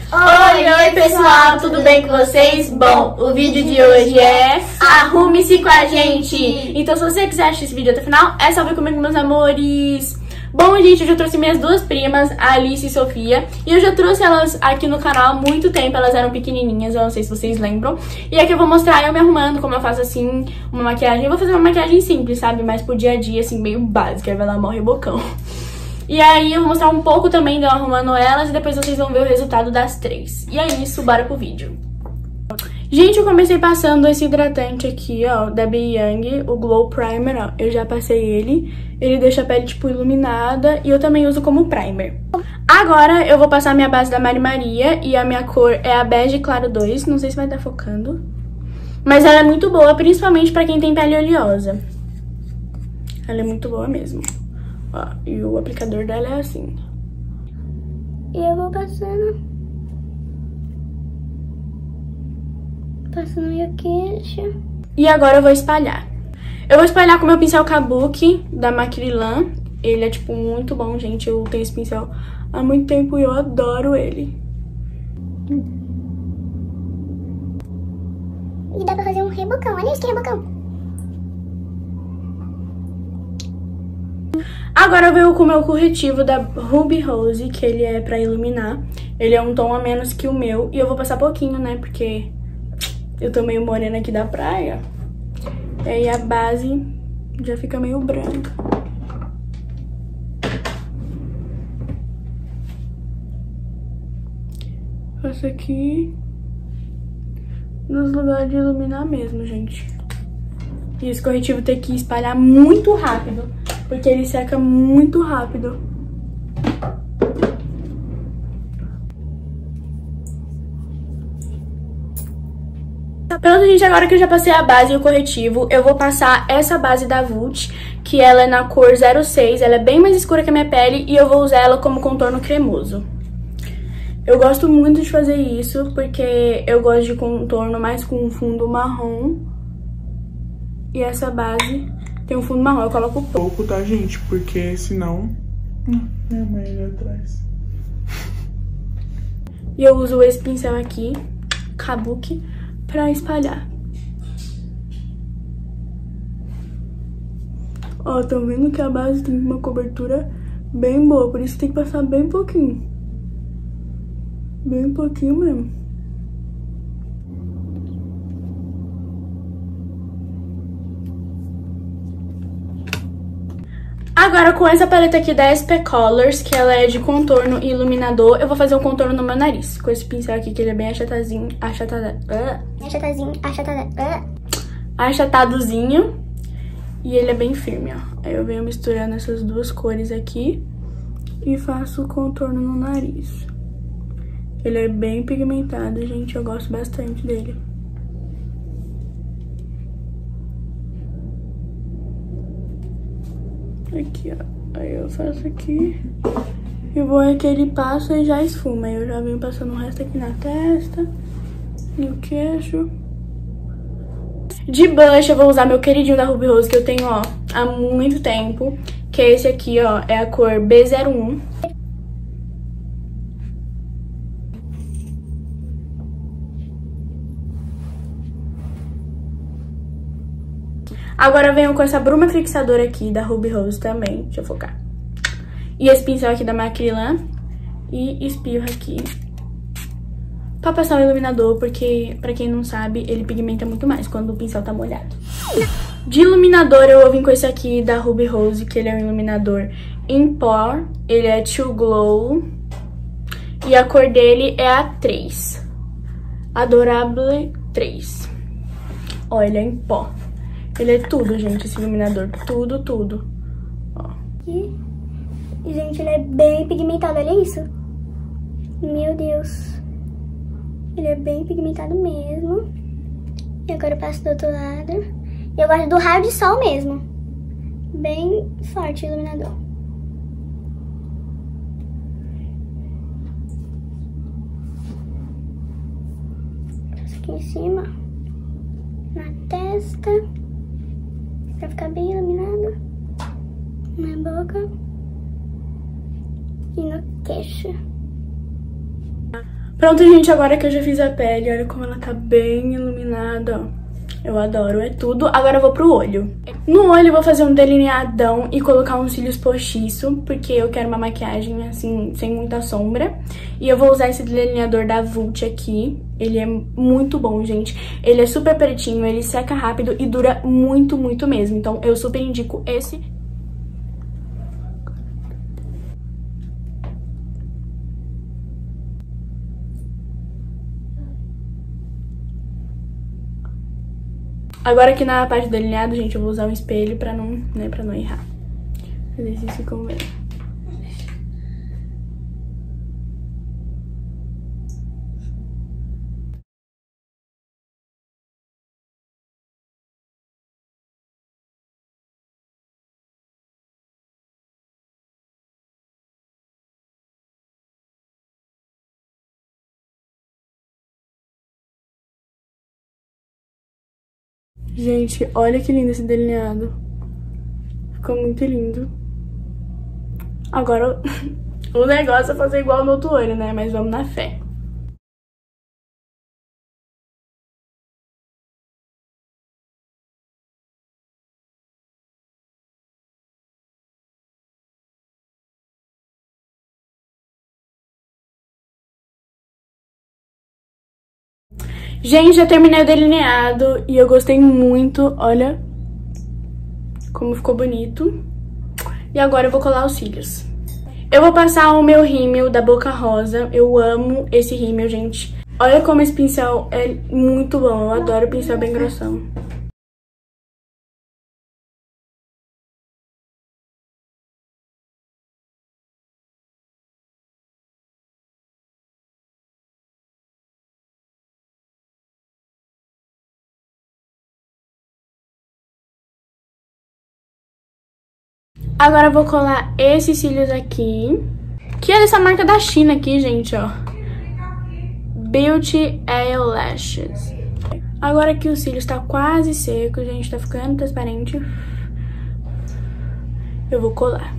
Oi pessoal, tudo bem com vocês? Bom, o vídeo de hoje é Arrume-se com a gente. Então se você quiser assistir esse vídeo até o final, é só vir comigo, meus amores. Bom, gente, eu já trouxe minhas duas primas, a Alice e Sofia. E eu já trouxe elas aqui no canal há muito tempo, elas eram pequenininhas, eu não sei se vocês lembram. E aqui eu vou mostrar eu me arrumando, como eu faço assim, uma maquiagem. Eu vou fazer uma maquiagem simples, sabe? Mas pro dia a dia, assim, meio básica, aí vai lá, morre o bocão. E aí eu vou mostrar um pouco também de eu arrumando elas e depois vocês vão ver o resultado das três. E é isso, bora pro vídeo. Gente, eu comecei passando esse hidratante aqui, ó, da Be Young, o Glow Primer, ó. Eu já passei ele, ele deixa a pele, tipo, iluminada e eu também uso como primer. Agora eu vou passar a minha base da Mari Maria e a minha cor é a Bege Claro 2, não sei se vai estar focando. Mas ela é muito boa, principalmente pra quem tem pele oleosa. Ela é muito boa mesmo. Ó, e o aplicador dela é assim. E eu vou passando meu queixo. E agora eu vou espalhar. Eu vou espalhar com meu pincel Kabuki da Macrilan. Ele é, tipo, muito bom, gente. Eu tenho esse pincel há muito tempo e eu adoro ele. E dá pra fazer um rebocão. Olha isso que rebocão. Agora eu venho com o meu corretivo da Ruby Rose, que ele é pra iluminar. Ele é um tom a menos que o meu. E eu vou passar pouquinho, né, porque eu tô meio morena aqui da praia. E aí a base já fica meio branca. Faço aqui nos lugares de iluminar mesmo, gente. E esse corretivo tem que espalhar muito rápido, porque ele seca muito rápido. Pronto, gente, agora que eu já passei a base e o corretivo, eu vou passar essa base da Vult, que ela é na cor 06, ela é bem mais escura que a minha pele e eu vou usar ela como contorno cremoso. Eu gosto muito de fazer isso, porque eu gosto de contorno mais com um fundo marrom. E essa base tem um fundo marrom, eu coloco pouco, tá, gente? Porque senão... minha mãe ali atrás. E eu uso esse pincel aqui, Kabuki, pra espalhar. Ó, tão vendo que a base tem uma cobertura bem boa, por isso tem que passar bem pouquinho. Bem pouquinho mesmo. Agora, com essa paleta aqui da SP Colors, que ela é de contorno e iluminador, eu vou fazer um contorno no meu nariz. Com esse pincel aqui, que ele é bem achatadozinho. E ele é bem firme, ó. Aí eu venho misturando essas duas cores aqui e faço o contorno no nariz. Ele é bem pigmentado, gente, eu gosto bastante dele. Aqui, ó. Aí eu faço aqui. E o bom é que ele passa e já esfuma. Aí eu já venho passando o resto aqui na testa, no queixo. De blush eu vou usar meu queridinho da Ruby Rose, que eu tenho, ó, há muito tempo. Que é esse aqui, ó, é a cor B01. Agora eu venho com essa bruma fixadora aqui da Ruby Rose também. Deixa eu focar. E esse pincel aqui da Macrilan. E espirro aqui pra passar o iluminador, porque, pra quem não sabe, ele pigmenta muito mais quando o pincel tá molhado. De iluminador eu vou vir com esse aqui da Ruby Rose, que ele é um iluminador em pó. Ele é To Glow. E a cor dele é a 3. Adorable 3. Ó, ele é em pó. Ele é tudo, gente, esse iluminador. Tudo, tudo. Ó. E, gente, ele é bem pigmentado, olha isso. Meu Deus. Ele é bem pigmentado mesmo. E agora eu passo do outro lado. Eu gosto do raio de sol mesmo. Bem forte o iluminador. Passo aqui em cima. Na testa. Pra ficar bem iluminado. Na boca. E no queixo. Pronto, gente, agora que eu já fiz a pele, olha como ela tá bem iluminada, ó. Eu adoro, é tudo. Agora eu vou pro olho. No olho eu vou fazer um delineadão e colocar uns cílios postiço, porque eu quero uma maquiagem, assim, sem muita sombra. E eu vou usar esse delineador da Vult aqui. Ele é muito bom, gente. Ele é super pretinho, ele seca rápido e dura muito, muito mesmo. Então eu super indico esse. Agora aqui na parte do delineado, gente, eu vou usar um espelho pra não, né, pra não errar. Fazer isso ficou bem. Gente, olha que lindo esse delineado. Ficou muito lindo. Agora, o negócio é fazer igual no outro olho, né? Mas vamos na fé. Gente, já terminei o delineado e eu gostei muito, olha como ficou bonito. E agora eu vou colar os cílios. Eu vou passar o meu rímel da Boca Rosa, eu amo esse rímel, gente. Olha como esse pincel é muito bom, eu adoro pincel bem grossão. Agora eu vou colar esses cílios aqui, que é dessa marca da China aqui, gente, ó. Beauty Eyelashes. Agora que o cílio está quase seco, gente, tá ficando transparente, eu vou colar.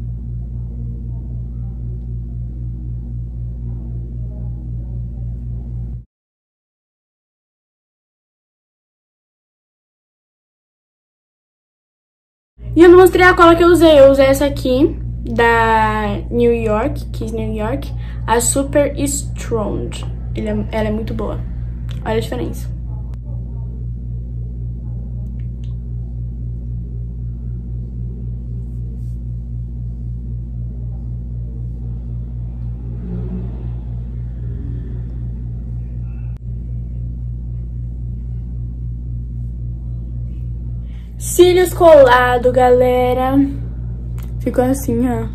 E eu não mostrei a cola que eu usei essa aqui, da New York, Kiss New York, a Super Strong. Ela é muito boa. Olha a diferença. Cílios colado, galera. Ficou assim, ó.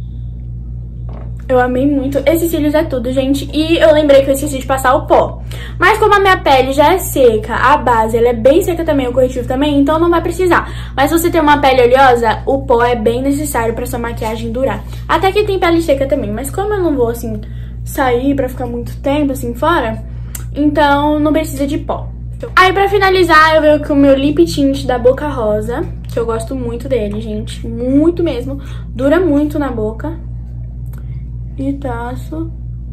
Eu amei muito. Esses cílios é tudo, gente. E eu lembrei que eu esqueci de passar o pó. Mas como a minha pele já é seca, a base ela é bem seca também, o corretivo também, então não vai precisar. Mas se você tem uma pele oleosa, o pó é bem necessário pra sua maquiagem durar. Até que tem pele seca também, mas como eu não vou, assim, sair pra ficar muito tempo, assim, fora, então não precisa de pó. Aí pra finalizar eu venho com o meu lip tint da Boca Rosa, que eu gosto muito dele, gente, muito mesmo, dura muito na boca. E traço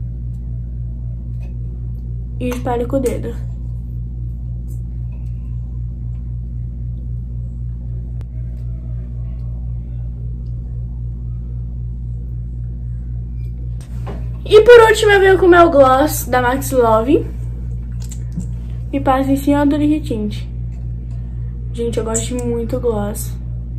e espalho com o dedo. E por último eu venho com o meu gloss da Max Love e passo em cima do lip tint. Gente, eu gosto muito do gloss.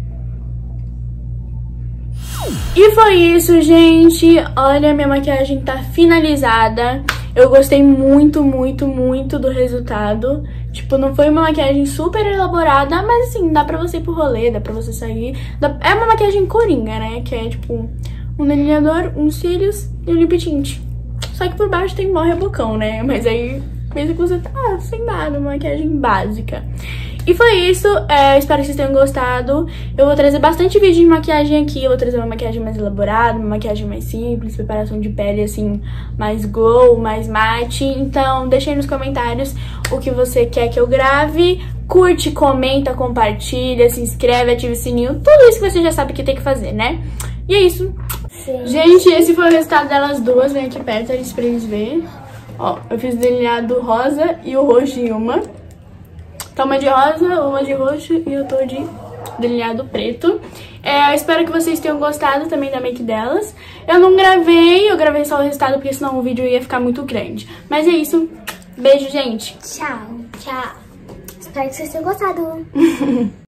E foi isso, gente. Olha, minha maquiagem tá finalizada. Eu gostei muito, muito, muito do resultado. Tipo, não foi uma maquiagem super elaborada, mas assim, dá pra você ir pro rolê, dá pra você sair. É uma maquiagem coringa, né? Que é tipo um delineador, uns cílios e um lip tint. Só que por baixo tem mó rebocão, né? Mas aí, mesmo que você tá sem nada, uma maquiagem básica. E foi isso, espero que vocês tenham gostado. Eu vou trazer bastante vídeo de maquiagem aqui. Eu vou trazer uma maquiagem mais elaborada, uma maquiagem mais simples, preparação de pele assim, mais glow, mais mate. Então deixa aí nos comentários o que você quer que eu grave. Curte, comenta, compartilha, se inscreve, ativa o sininho. Tudo isso que você já sabe que tem que fazer, né? E é isso. Sim. Gente, esse foi o resultado delas duas. Vem aqui perto pra eles verem. Ó, eu fiz delineado rosa e o roxo em uma. Tá uma de rosa, uma de roxo e eu tô de delineado preto. Eu espero que vocês tenham gostado também da make delas. Eu não gravei, eu gravei só o resultado porque senão o vídeo ia ficar muito grande. Mas é isso. Beijo, gente. Tchau. Tchau. Espero que vocês tenham gostado.